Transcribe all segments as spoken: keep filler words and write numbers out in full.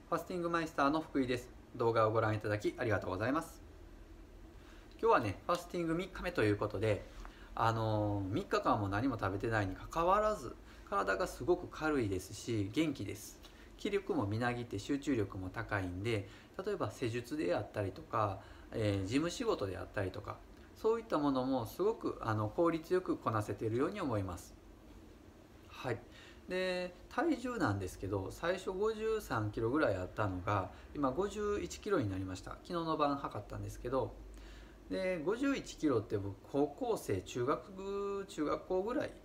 ファスティングマイスターの福井です。動画をご覧いただきありがとうございます。今日はね、ファスティングみっかめということで、あのー、みっかかんも何も食べてないにかかわらず、体がすごく軽いですし、元気です。気力もみなぎって集中力も高いんで、例えば施術であったりとか、えー、事務仕事であったりとか、そういったものもすごくあの効率よくこなせているように思います。はい。で体重なんですけど、最初ごじゅうさんキロぐらいあったのが今ごじゅういちキロになりました。昨日の晩測ったんですけど、でごじゅういちキロって僕高校生中学部中学校ぐらい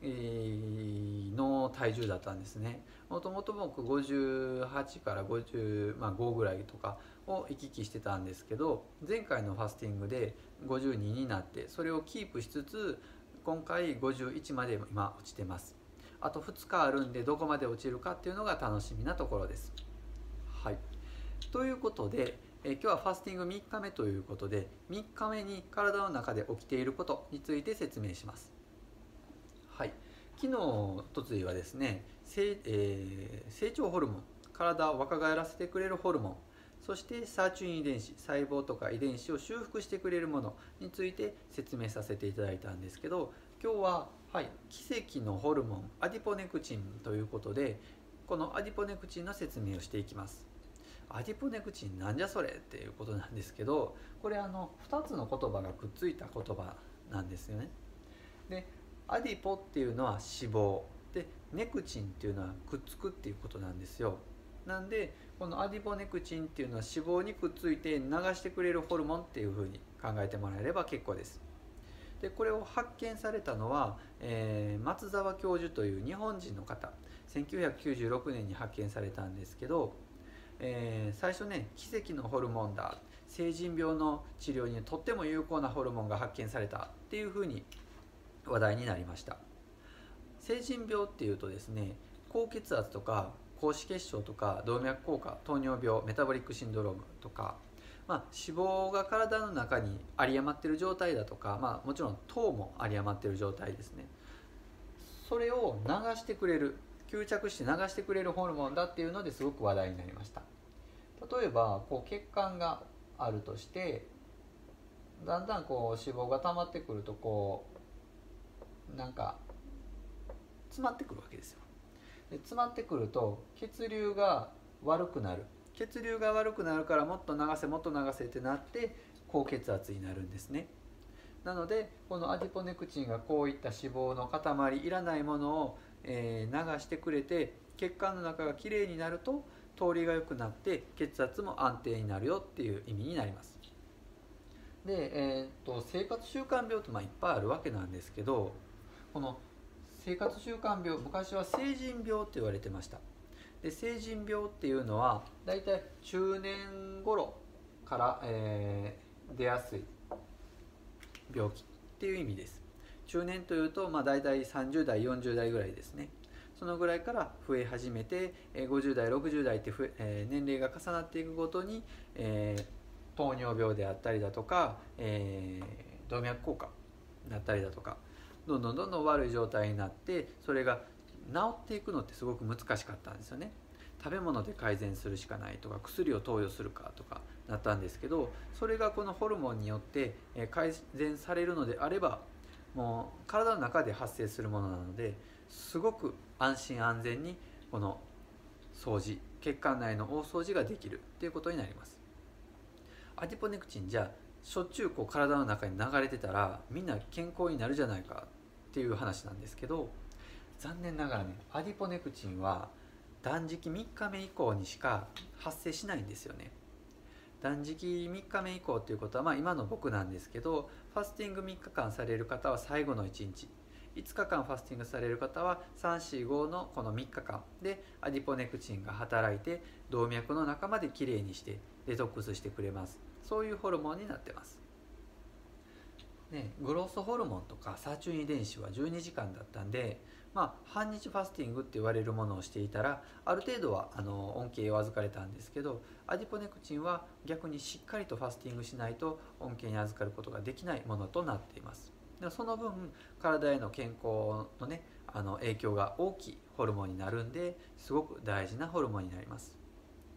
の体重だったんですね。もともと僕ごじゅうはちからごじゅうごぐらいとかを行き来してたんですけど、前回のファスティングでごじゅうにになって、それをキープしつつ今回ごじゅういちまで今落ちてます。あとふつかあるんで、どこまで落ちるかっていうのが楽しみなところです。はい。ということで、え今日はファスティングみっかめということで、みっかめに体の中で起きていることについて説明します。はい。昨日おとついはですね、成えー成長ホルモン、体を若返らせてくれるホルモン、そしてサーチュイン遺伝子、細胞とか遺伝子を修復してくれるものについて説明させていただいたんですけど、今日は、はい、奇跡のホルモンアディポネクチンということで、このアディポネクチンの説明をしていきます。アディポネクチンなんじゃそれっていうことなんですけど、これあのふたつの言葉がくっついた言葉なんですよね。でアディポっていうのは脂肪で、ネクチンっていうのはくっつくっていうことなんですよ。なんでこのアディポネクチンっていうのは脂肪にくっついて流してくれるホルモンっていうふうに考えてもらえれば結構です。でこれを発見されたのは、えー、松沢教授という日本人の方、せんきゅうひゃくきゅうじゅうろくねんに発見されたんですけど、えー、最初ね、奇跡のホルモンだ、成人病の治療にとっても有効なホルモンが発見されたっていうふうに話題になりました。成人病っていうとですね、高血圧とか高脂血症とか動脈硬化、糖尿病、メタボリックシンドロームとか、まあ、脂肪が体の中に有り余っている状態だとか、まあ、もちろん糖も有り余っている状態ですね。それを流してくれる、吸着して流してくれるホルモンだっていうのですごく話題になりました。例えばこう血管があるとして、だんだんこう脂肪が溜まってくると、こうなんか詰まってくるわけですよ。で詰まってくると血流が悪くなる、血流が悪くなるからもっと流せもっと流せってなって高血圧になるんですね。なのでこのアディポネクチンがこういった脂肪の塊、いらないものを、えー、流してくれて、血管の中がきれいになると通りが良くなって血圧も安定になるよっていう意味になります。で、えー、っと生活習慣病ってまあいっぱいあるわけなんですけど、この生活習慣病、昔は成人病って言われてました。で成人病っていうのはだいたい中年頃から、えー、出やすい病気っていう意味です。中年というと、まあ、だいたいさんじゅうだいよんじゅうだいぐらいですね。そのぐらいから増え始めて、ごじゅうだいろくじゅうだいって増え、えー、年齢が重なっていくごとに、えー、糖尿病であったりだとか、えー、動脈硬化だったりだとか、どんどんどんどん悪い状態になって、それが治っていくのってすごく難しかったんですよね。食べ物で改善するしかないとか、薬を投与するかとかなったんですけど、それがこのホルモンによって改善されるのであれば、もう体の中で発生するものなので、すごく安心安全にこの掃除、血管内の大掃除ができるっていうことになります。アディポネクチンじゃあしょっちゅうこう体の中に流れてたらみんな健康になるじゃないかっていう話なんですけど、残念ながらね、アディポネクチンは断食みっかめ以降にしか発生しないんですよね。断食みっかめ以降ということは、まあ、今の僕なんですけど、ファスティングみっかかんされる方は最後のいちにち、いつかかんファスティングされる方はさん、よん、ごのこのみっかかんでアディポネクチンが働いて動脈の中まできれいにしてデトックスしてくれます。そういうホルモンになってます。ね、グロースホルモンとかサーチュイン遺伝子はじゅうにじかんだったんで、まあ、半日ファスティングって言われるものをしていたらある程度はあの恩恵を預かれたんですけど、アディポネクチンは逆にしっかりとファスティングしないと恩恵に預かることができないものとなっています。でその分体への健康のね、あの影響が大きいホルモンになるんで、すごく大事なホルモンになります。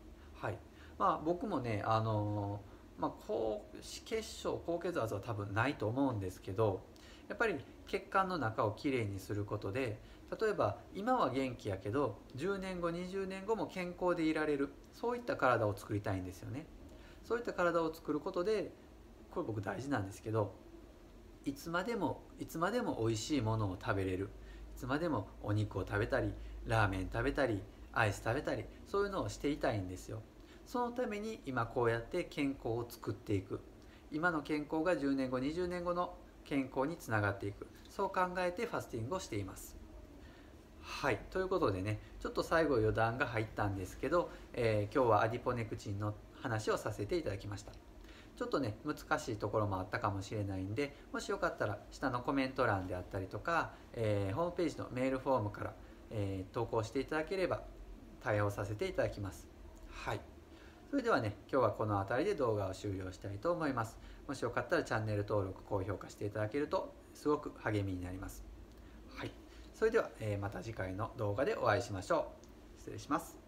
はいまあ、僕もね、あのーまあ、高血小高血圧は多分ないと思うんですけど、やっぱり血管の中をきれいにすることで、例えば今は元気やけどじゅうねんごにじゅうねんごも健康でいられる、そういった体を作りたいんですよね。そういった体を作ることで、これ僕大事なんですけど、いつまでもいつまでも美味しいものを食べれる、いつまでもお肉を食べたりラーメン食べたりアイス食べたり、そういうのをしていたいんですよ。そのために今こうやって健康を作っていく、今の健康がじゅうねんごにじゅうねんごの健康につながっていく、そう考えてファスティングをしています。はいということでね、ちょっと最後余談が入ったんですけど、えー今日はアディポネクチンの話をさせていただきました。ちょっとね難しいところもあったかもしれないんで、もしよかったら下のコメント欄であったりとか、えーホームページのメールフォームから、えー投稿していただければ対応させていただきます。はいそれではね、今日はこの辺りで動画を終了したいと思います。もしよかったらチャンネル登録高評価していただけるとすごく励みになります。はいそれでは、えーまた次回の動画でお会いしましょう。失礼します。